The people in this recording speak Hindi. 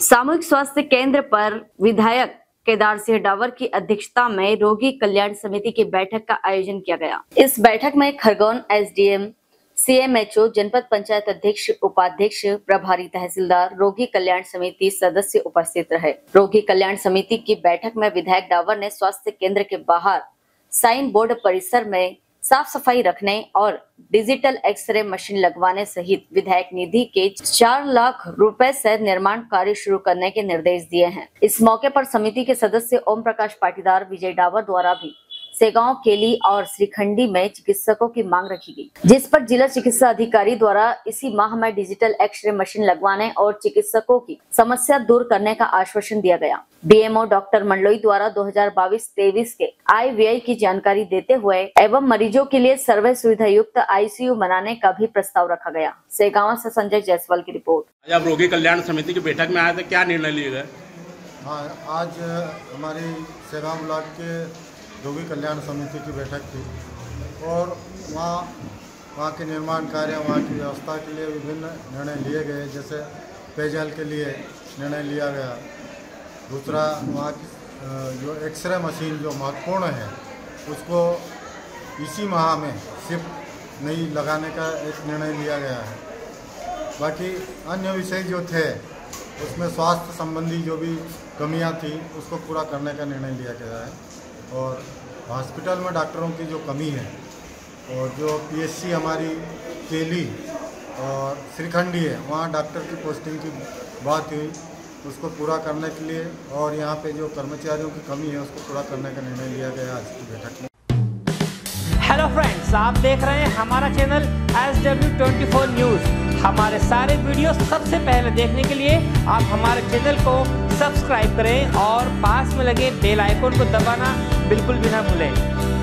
सामूहिक स्वास्थ्य केंद्र पर विधायक केदार सिंह डावर की अध्यक्षता में रोगी कल्याण समिति की बैठक का आयोजन किया गया। इस बैठक में खरगोन एसडीएम, सीएमएचओ, जनपद पंचायत अध्यक्ष, उपाध्यक्ष, प्रभारी तहसीलदार, रोगी कल्याण समिति सदस्य उपस्थित रहे। रोगी कल्याण समिति की बैठक में विधायक डावर ने स्वास्थ्य केंद्र के बाहर साइन बोर्ड परिसर में साफ सफाई रखने और डिजिटल एक्सरे मशीन लगवाने सहित विधायक निधि के 4 लाख रुपए से निर्माण कार्य शुरू करने के निर्देश दिए हैं। इस मौके पर समिति के सदस्य ओम प्रकाश पाटीदार, विजय डावर द्वारा भी सेगांव, केली और श्रीखंडी में चिकित्सकों की मांग रखी गई, जिस पर जिला चिकित्सा अधिकारी द्वारा इसी माह में डिजिटल एक्सरे मशीन लगवाने और चिकित्सकों की समस्या दूर करने का आश्वासन दिया गया। डीएमओ डॉक्टर मंडलोई द्वारा 2022-23 के आय व्यय की जानकारी देते हुए एवं मरीजों के लिए सर्वे सुविधा युक्त आईसीयू बनाने का भी प्रस्ताव रखा गया। सेगांव से संजय जायसवाल की रिपोर्ट। आज आप रोगी कल्याण समिति की बैठक में आए थे, क्या निर्णय लिए गए? हाँ, आज हमारी सेगांव ब्लॉक के रोगी कल्याण समिति की बैठक थी और वहाँ के निर्माण कार्य, वहाँ की व्यवस्था के लिए विभिन्न निर्णय लिए गए। जैसे पेयजल के लिए निर्णय लिया गया। दूसरा, वहाँ की जो एक्सरे मशीन जो महत्वपूर्ण है उसको इसी माह में शिफ्ट नहीं लगाने का एक निर्णय लिया गया है। बाकी अन्य विषय जो थे उसमें स्वास्थ्य संबंधी जो भी कमियां थी उसको पूरा करने का निर्णय लिया गया है। और हॉस्पिटल में डॉक्टरों की जो कमी है और जो पीएचसी हमारी केली और श्रीखंडी है वहाँ डॉक्टर की पोस्टिंग की बात हुई, उसको पूरा करने के लिए और यहाँ पे जो कर्मचारियों की कमी है उसको पूरा करने का निर्णय लिया गया आज की बैठक में। हेलो फ्रेंड्स, आप देख रहे हैं हमारा चैनल SW24 न्यूज़। हमारे सारे वीडियो सबसे पहले देखने के लिए आप हमारे चैनल को सब्सक्राइब करें और पास में लगे बेल आइकन को दबाना बिल्कुल भी ना भूलें।